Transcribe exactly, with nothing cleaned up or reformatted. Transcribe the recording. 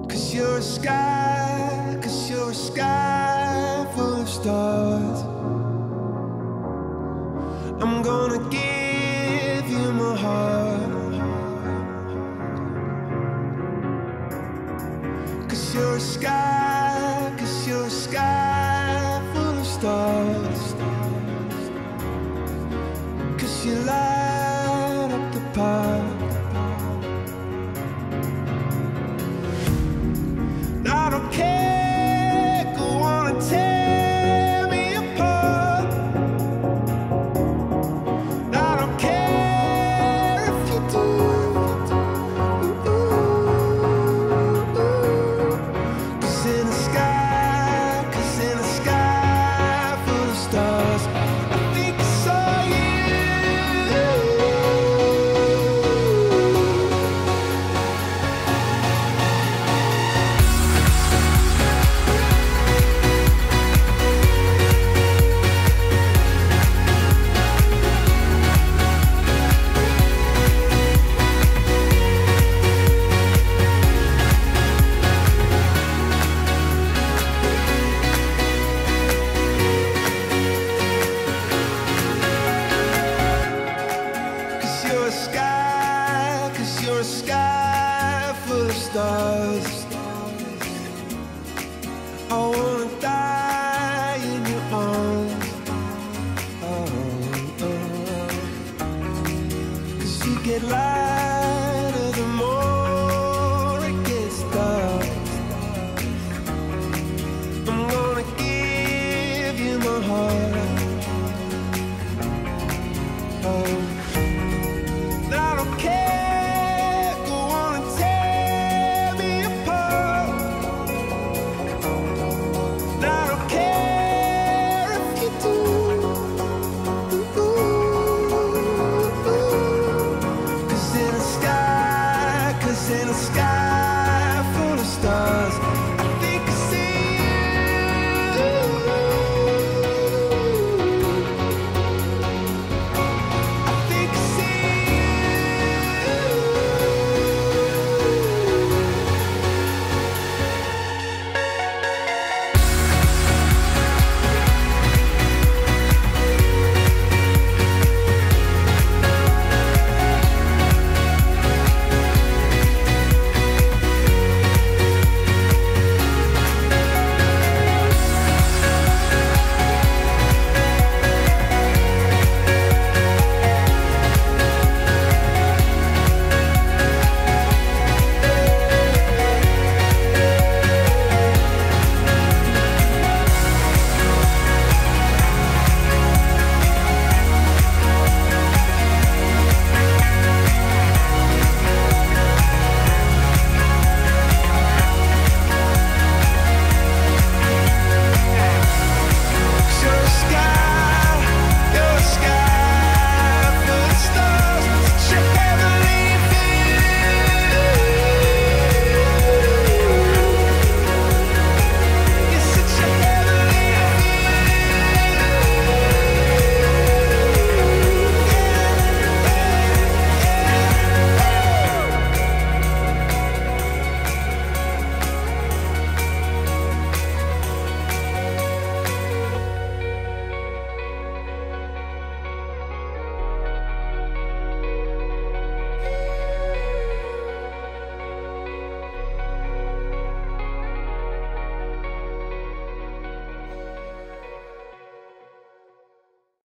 Cause you're a sky, cause you're a sky full of stars. I'm gonna give you my heart. Cause you're a sky, cause you're a sky full of stars. Cause you light up the park. I don't care, go on and tear me apart. I don't care if you do. Cause in the sky, cause in the sky full of stars, I think I saw you. You're a sky, cause you're a sky full of stars. I wanna die in your arms. Oh, oh. Cause you get lighter the more it gets dark. I'm gonna give you my heart. Oh, I don't care, go on and tear me apart. I don't care if you do. Cause in the sky, cause in the sky